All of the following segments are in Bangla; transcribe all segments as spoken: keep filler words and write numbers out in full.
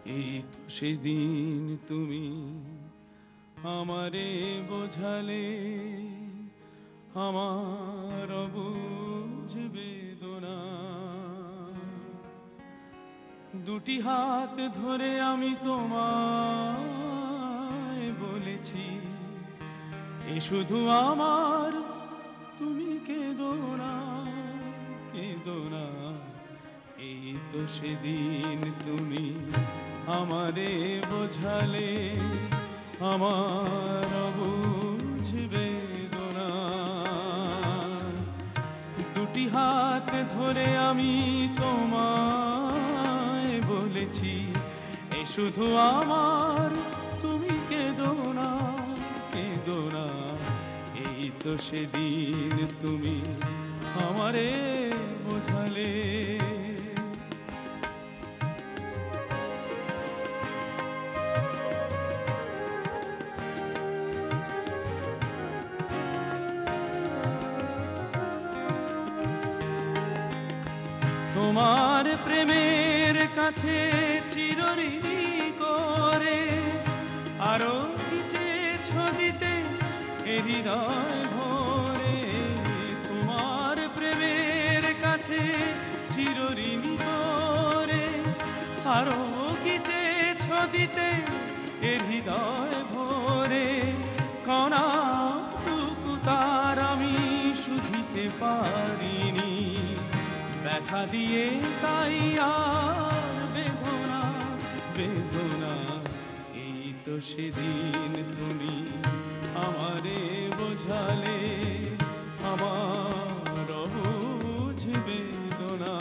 এই তো সেদিন তুমি আমারে বোঝালে আমার অবুঝ বেদনা। দুটি হাত ধরে আমি তোমায় বলেছি, এ শুধু আমার, তুমি কেঁদো না, কেঁদো না। এই তো সেদিন তুমি আমারে বোঝালে আমার অবুঝ বেদনা। দুটি হাত ধরে আমি তোমায় বলেছি, এ শুধু আমার, তুমি কেঁদো না, কেঁদো না। এই তো সেদিন তুমি আমারে বোঝালে। তোমার প্রেমের কাছে চিরঋণী করে আরো কি চেয়েছ দিতে এ হৃদয় ভরে। তোমার প্রেমের কাছে চিরঋণী করে আরো কি চেয়েছ দিতে এ হৃদয় ভরে। কণাটুকু তার আমি শুধিতে পারিনি, ব্যথা দিয়ে তাই আর বেদনা, বেদনা। এই তো সেদিন তুমি আমারে বোঝালে আমার অবুঝ বেদনা।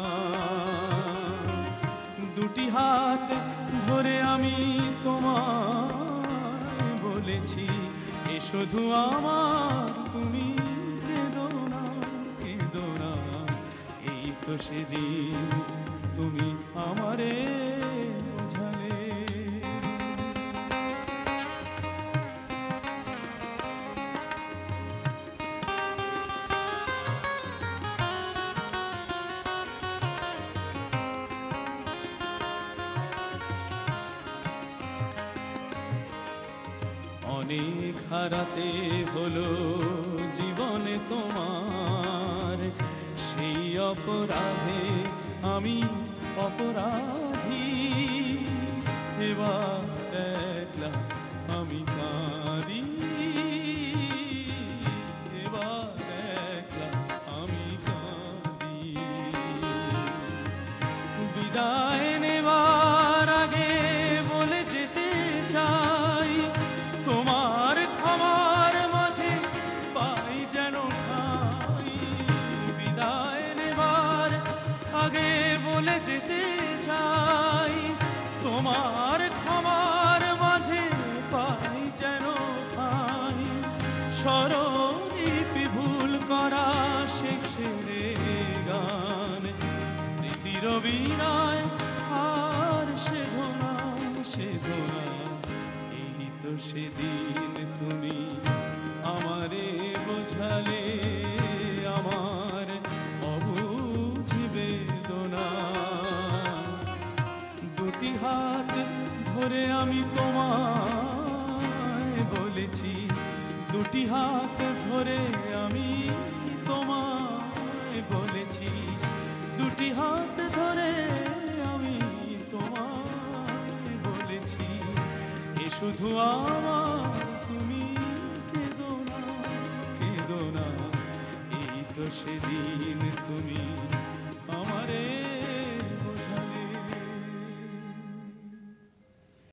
দুটি হাত ধরে আমি তোমায় বলেছি, এ শুধু আমার, তুমি কেঁদো না, কেঁদো না। এই তো সেদিন তুমি আমারে বোঝালে। অনেক হারাতে হলো জীবনে তোমার, সেই অপরাধে আমি অপরাধী। এবার একলা আমি কাঁদি, এবার একলা আমি কাঁদি। বিদায় নেবার আগে বলে যেতে চাই, তোমার ক্ষমার মাঝে পাই যেন ঠাই। বিদায় নেবার আগে বলে যেতে চাই, তোমার ক্ষমার মাঝে পাই যেন ঠাই। স্বরলিপি ভুল করা শেষে গান, স্মৃতির বিনায় আর সেধো না, সেধো না। এই তো সেদিন তুমি আমারে বোঝালে আমার অবুঝ বেদনা। দুটি হাত ধরে আমি তোমায় বলেছি, দুটি হাত ধরে আমি তোমায় বলেছি, দুটি হাত ধরে আমি তোমায় বলেছি, এ শুধু আমার, তুমি কেঁদো না, কেঁদো না। এই তো সেদিন তুমি